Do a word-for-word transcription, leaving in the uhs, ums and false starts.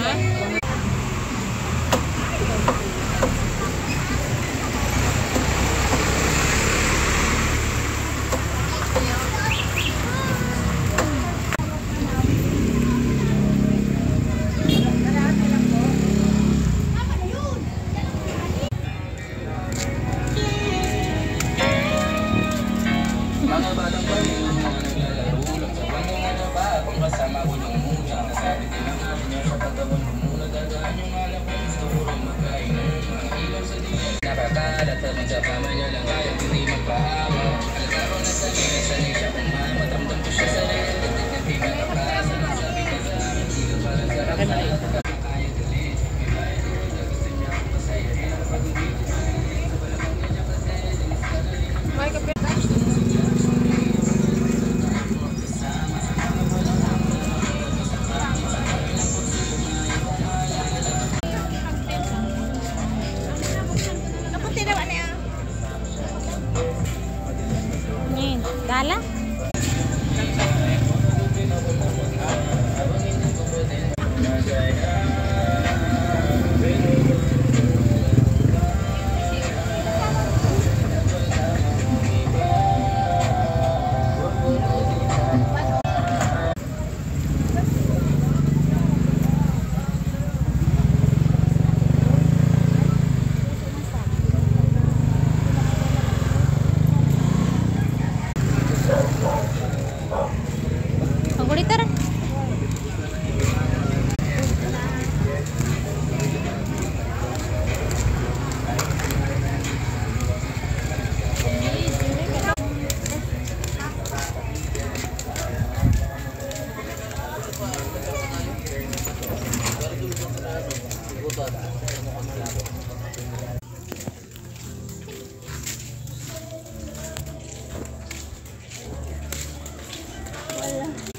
Mga batang bayan, mga naglalaro lang sa bangong ano ba? Kung kasama ko yung muna, nasabi din ang amin niya sa pagkawal ko muna. Dadaan yung alak ko, gusto ko rin magkain ng mga ilaw sa diyan. Nakakalat at sa pama niya lang kaya hindi magpahama. Alata ko na sanay, sanay siya kung matamdam ko siya sanay. Hindi matakasan, nasabi niya sa akin, hindi ka parang sarap na kaya galit. May bayan ko na gusto niya ako pasayahin. Pag hindi ko sa balakang niya kasi, linis ka na rin. May kape. Gala? Wala.